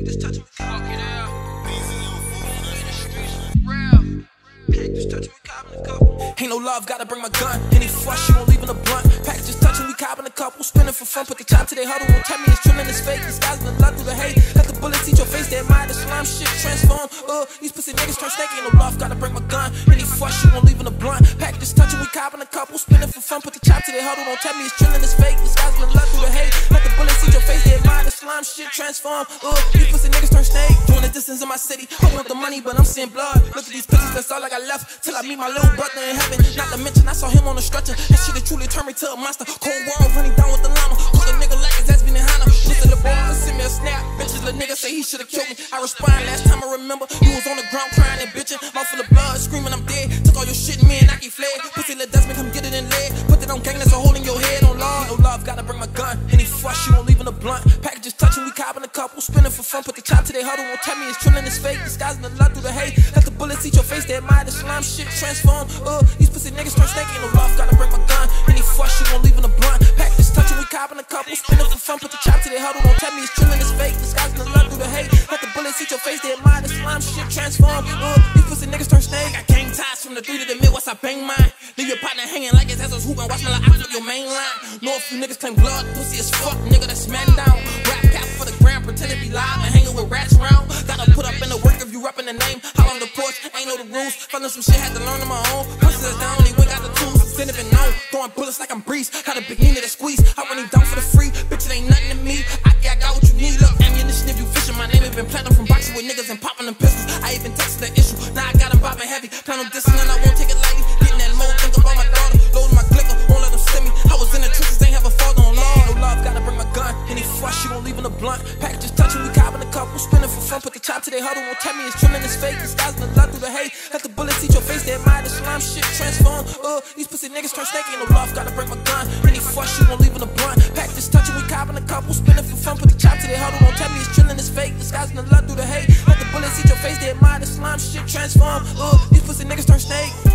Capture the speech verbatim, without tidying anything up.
Cactus touching me, fuck it out. Beezy Streetz, real. Cactus touching me, copping a couple. Ain't no love, gotta bring my gun. Any fuss, you won't leave in a blunt. Packages touching, we copping a couple. Spinning for fun, put the chop to their huddle. Won't tell me it's trillin', it's fake. Disguising the love through the hate. Let the bullets eat your face, they admire the slime shit transform. Uh, these pussy niggas turn snake. Ain't no love, gotta bring my gun. Any fuss, you won't leave in a blunt. Packages touching, we copping a couple. Spinning for fun, put the chop to their huddle. Won't tell me it's trillin', it's fake. Disguising the love through the hate. Let the bullets eat your face, they admire the slime shit transform. Uh, these pussy niggas turn snake. Doing the distance in my city. I want the money, but I'm seeing blood. Look at these pussies, that's all I got left. Till I meet my little brother in heaven. Not to mention, I saw him on the stretcher. That shit that truly turned me to a monster. Cold world running down with the llama. Cause a nigga like his ass been in Hana. Listen to the boy, send me a snap. Bitches, the nigga say he should've killed me. I respond, last time I remember, you was on the ground crying and bitching. Mouth full of blood, screaming I'm dead. Took all your shit, me and Nike fled. Pussy let Desmond come get it in lead. Put that on gang, that's a hole in your head. On law, no love, gotta bring my gun. Any fuss, you won't leave in a blunt. Packages touching, we copping a couple. Spinning for fun, put the chop to their huddle. Won't tell me it's trillin', it's fake. Disguising the love through the hate. Let the bullets eat your face, they admire the slime shit transform. Uh, these pussy niggas turn snake. Ain't no love, gotta bring my gun. Any fuss, you won't leave in a blunt. Packages touching, we copping a couple. Spinning for fun, put the chop to their huddle. Won't tell me it's trillin', it's fake. Disguising the love through the hate. Let the bullets eat your face, they admire the slime shit transform. Uh, these pussy niggas turn snake. I got gang ties from the three to the Midwest, I bang mine. Leave your partner hanging like his ass was hooping. Watch me like I flip your main line. Know if you niggas claim blood, pussy as fuck, nigga, that's man down. Rap cap for the gram, pretend to be live and hanging with rats around. Gotta put up in the work if you reppin' the name. How on the porch, ain't know the rules. Finding some shit, had to learn on my own. Pussies is down, only we got the tools. Instead of it known, throwing bullets like I'm Breeze. Got a big Nina to squeeze. I run him down for the free. Bitch, it ain't nothing to me. I, I got what you need. Look, ammunition if you fishing. My name has been platinum from boxing with niggas and popping them pistols. I even texted the issue. Now I got him bobbing heavy. Plan on dissing and I won't take it lightly. Getting that mode, think about my daughter. Loading my glicker, won't let them send me. I was in the trenches, ain't have a father on law. No love, gotta bring my gun. Any fuss, you won't leave in a blunt. Packages touching, we copping a couple. Spinning for fun, put the chop to their huddle. Won't tell me it's trillin', it's fake. Disguising the love through the hate. Let the bullets eat your face, they admire the slime shit transform. Uh, these pussy niggas turn snake. Ain't no love, gotta bring my gun. Any fuss, you won't leave in a blunt. Packages touching, we copping a couple. Spinning for fun, put the chop to their huddle. Won't tell me it's trillin', it's fake. Disguising the love through the hate. Let the bullets eat your face, they admire the slime shit transform. Uh, these pussy niggas turn snake.